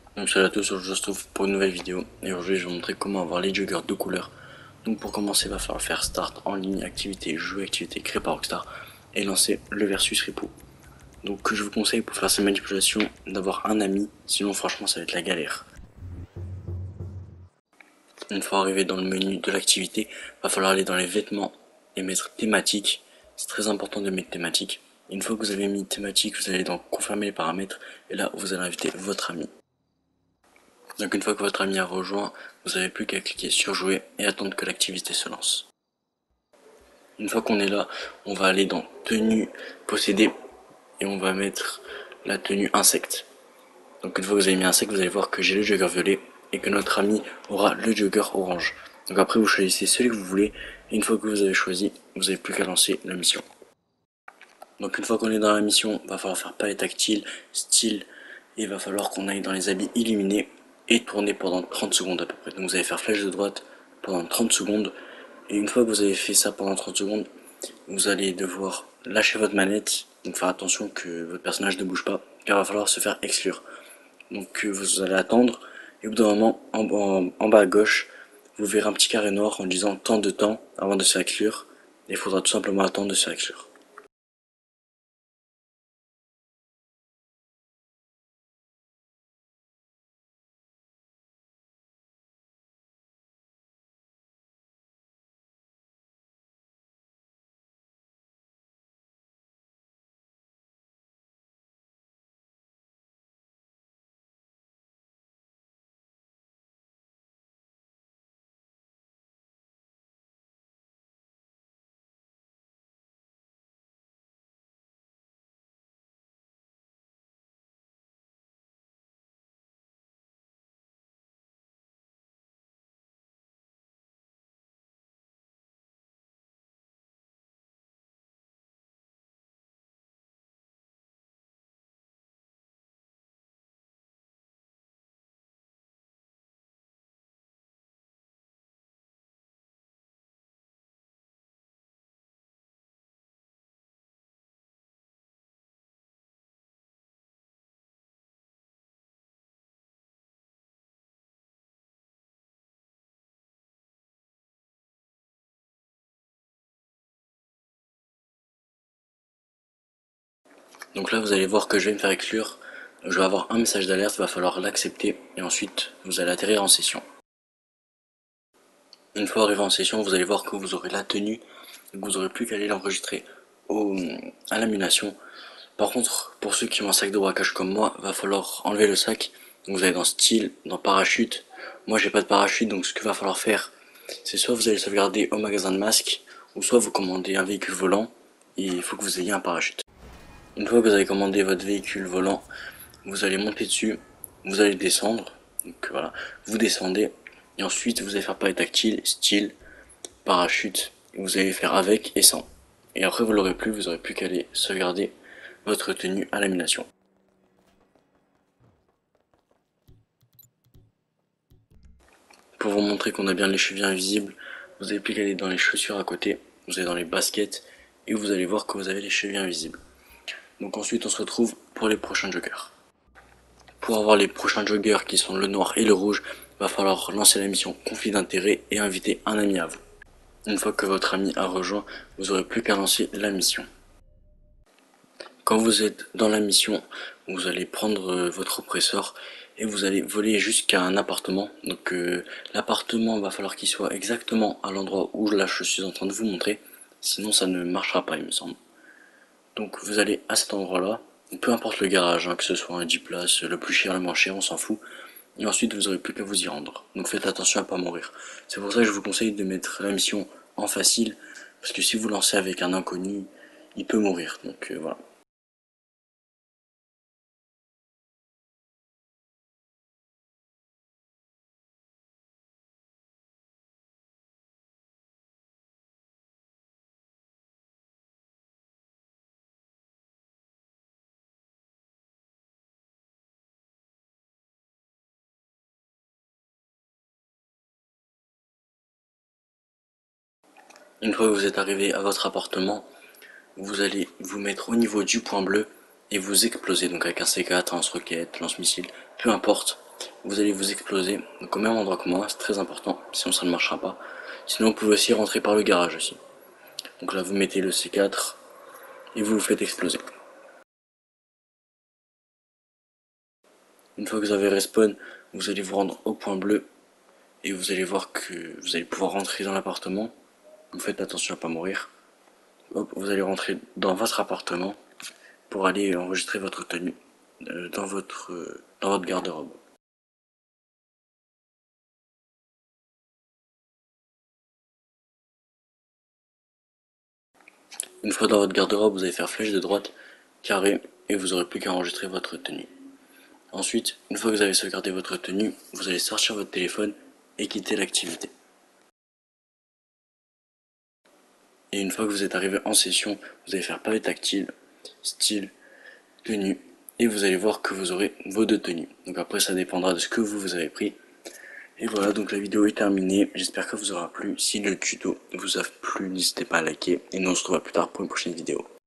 Donc salut à tous, aujourd'hui je vous retrouve pour une nouvelle vidéo et aujourd'hui je vais vous montrer comment avoir les joggers de couleurs. Donc pour commencer il va falloir faire start en ligne, activité, jeu, activité créée par Rockstar et lancer le versus repo. Donc je vous conseille pour faire ces manipulations d'avoir un ami, sinon franchement ça va être la galère. Une fois arrivé dans le menu de l'activité, il va falloir aller dans les vêtements et mettre thématique. C'est très important de mettre thématique. Une fois que vous avez mis thématique, vous allez dans confirmer les paramètres et là vous allez inviter votre ami. Donc une fois que votre ami a rejoint, vous n'avez plus qu'à cliquer sur jouer et attendre que l'activité se lance. Une fois qu'on est là, on va aller dans tenue possédée et on va mettre la tenue insecte. Donc une fois que vous avez mis insecte, vous allez voir que j'ai le jogger violet et que notre ami aura le jogger orange. Donc après vous choisissez celui que vous voulez et une fois que vous avez choisi, vous n'avez plus qu'à lancer la mission. Donc une fois qu'on est dans la mission, il va falloir faire palette tactile, style, et il va falloir qu'on aille dans les habits illuminés et tourner pendant 30 secondes à peu près. Donc vous allez faire flèche de droite pendant 30 secondes, et une fois que vous avez fait ça pendant 30 secondes, vous allez devoir lâcher votre manette, donc faire attention que votre personnage ne bouge pas, car il va falloir se faire exclure. Donc vous allez attendre, et au bout d'un moment, en bas à gauche, vous verrez un petit carré noir en disant tant de temps avant de se faire exclure, et il faudra tout simplement attendre de se faire exclure. Donc là, vous allez voir que je vais me faire exclure. Je vais avoir un message d'alerte, il va falloir l'accepter et ensuite vous allez atterrir en session. Une fois arrivé en session, vous allez voir que vous aurez la tenue, donc vous n'aurez plus qu'à aller l'enregistrer à l'annulation. Par contre, pour ceux qui ont un sac de braquage comme moi, il va falloir enlever le sac. Donc vous allez dans style, dans parachute. Moi j'ai pas de parachute, donc ce qu'il va falloir faire, c'est soit vous allez sauvegarder au magasin de masques, ou soit vous commandez un véhicule volant et il faut que vous ayez un parachute. Une fois que vous avez commandé votre véhicule volant, vous allez monter dessus, vous allez descendre, donc voilà, vous descendez, et ensuite vous allez faire pareil tactile, style, parachute, et vous allez faire avec et sans. Et après vous l'aurez plus, vous aurez plus qu'à aller sauvegarder votre tenue à lamination. Pour vous montrer qu'on a bien les chevilles invisibles, vous n'avez plus qu'à aller dans les chaussures à côté, vous allez dans les baskets, et vous allez voir que vous avez les chevilles invisibles. Donc ensuite on se retrouve pour les prochains jokers. Pour avoir les prochains joggers qui sont le noir et le rouge, va falloir lancer la mission conflit d'intérêt et inviter un ami à vous. Une fois que votre ami a rejoint, vous aurez plus qu'à lancer la mission. Quand vous êtes dans la mission, vous allez prendre votre oppresseur et vous allez voler jusqu'à un appartement. Donc l'appartement va falloir qu'il soit exactement à l'endroit où là je suis en train de vous montrer, sinon ça ne marchera pas il me semble. Donc vous allez à cet endroit là, peu importe le garage, hein, que ce soit un 10 places, le plus cher, le moins cher, on s'en fout. Et ensuite vous aurez plus qu'à vous y rendre. Donc faites attention à pas mourir. C'est pour ça que je vous conseille de mettre la mission en facile, parce que si vous lancez avec un inconnu, il peut mourir. Donc voilà. Une fois que vous êtes arrivé à votre appartement, vous allez vous mettre au niveau du point bleu et vous exploser, donc avec un C4, un lance-roquette, lance-missile, peu importe. vous allez vous exploser, donc au même endroit que moi, c'est très important, sinon ça ne marchera pas. Sinon vous pouvez aussi rentrer par le garage aussi. Donc là vous mettez le C4 et vous vous faites exploser. Une fois que vous avez respawn, vous allez vous rendre au point bleu et vous allez voir que vous allez pouvoir rentrer dans l'appartement. Vous faites attention à ne pas mourir. Hop, vous allez rentrer dans votre appartement pour aller enregistrer votre tenue dans votre garde-robe. Une fois dans votre garde-robe, vous allez faire flèche de droite, carré, et vous aurez plus qu'à enregistrer votre tenue. Ensuite, une fois que vous avez sauvegardé votre tenue, vous allez sortir votre téléphone et quitter l'activité. Et une fois que vous êtes arrivé en session, vous allez faire palette tactile, style, tenue, et vous allez voir que vous aurez vos deux tenues. Donc après ça dépendra de ce que vous avez pris. Et voilà, donc la vidéo est terminée, j'espère que vous aura plu. Si le tuto vous a plu, n'hésitez pas à liker, et nous on se retrouve plus tard pour une prochaine vidéo.